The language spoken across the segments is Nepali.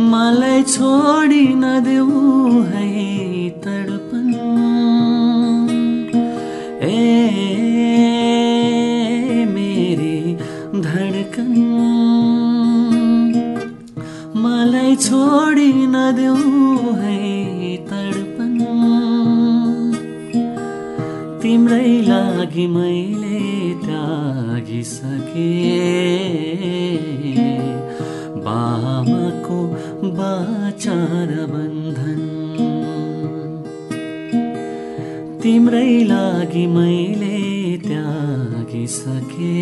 मलाई छोडी नदेऊ है तडपन। मेरी धडकन मलाई छोडी नदेऊ है तडपन। तिम्रै लागि मैले त्यागिसके बामाको बाचार बन्धन। तिम्रै लागि मैले त्यागिसके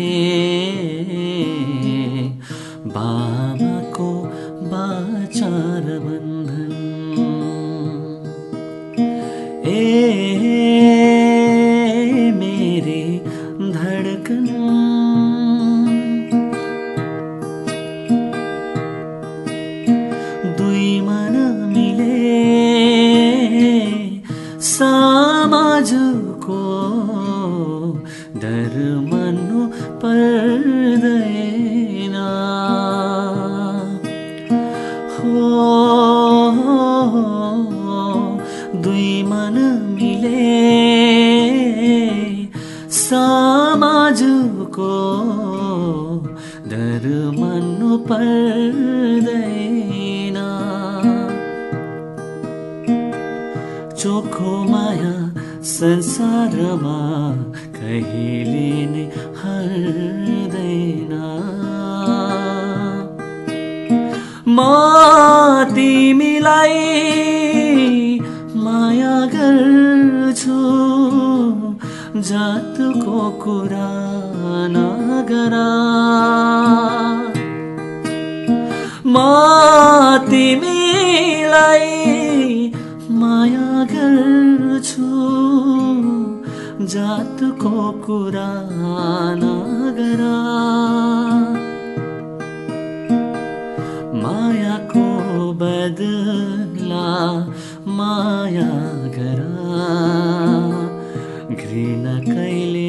बामाको बाचार बन्धन। मेरी धडकन दुई मन मिले समाजको डर मान्नु पर्दैन। दुई मन मिले समाजको डर मान्नु पर्दैन। चोखो माया संसारमा कहिले नै हर्दैन। म तिमीलाई माया गर्छु जातको कुरा नगर। म तिमीलाई माया गर्छु जातको कुरा नगर। मायाको बदला माया गर घृणा कहिले